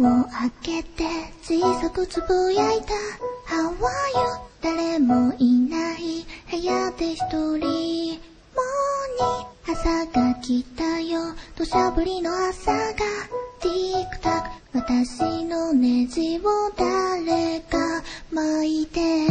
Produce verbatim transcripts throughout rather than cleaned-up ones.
を開けて小さくつぶやいた How are you 誰もいない部屋で一人モーニ朝が来たよ土砂降りの朝がティックタック私のネジを誰か巻いて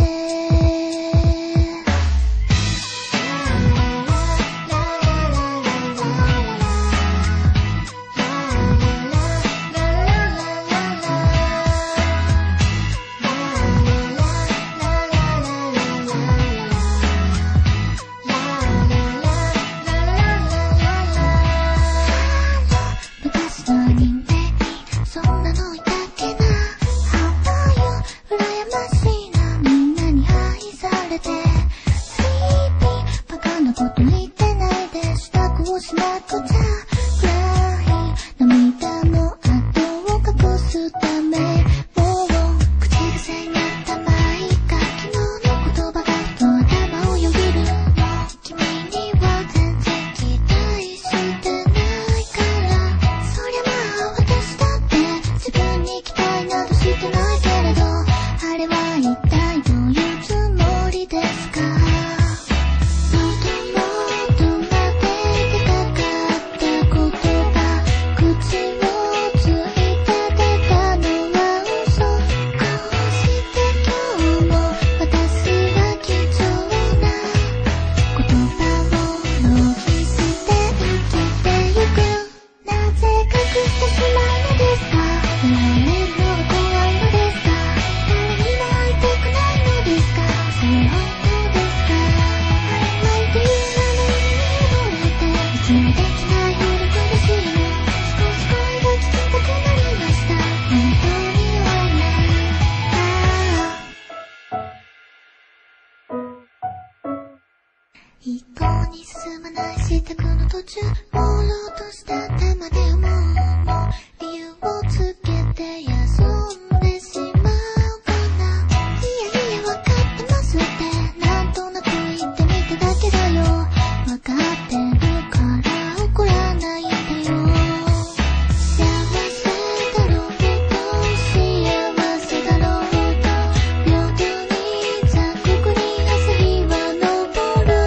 一向に進まない支度の途中朦朧とした頭で思うの理由をつけて休んでしまうかないやいやわかってますってなんとなく言ってみただけだよわかってるから怒らないでよ幸せだろうと幸せだろうと平等に残酷に朝日は昇る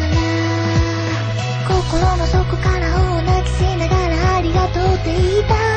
心の底から大泣きしながらありがとうって言いたい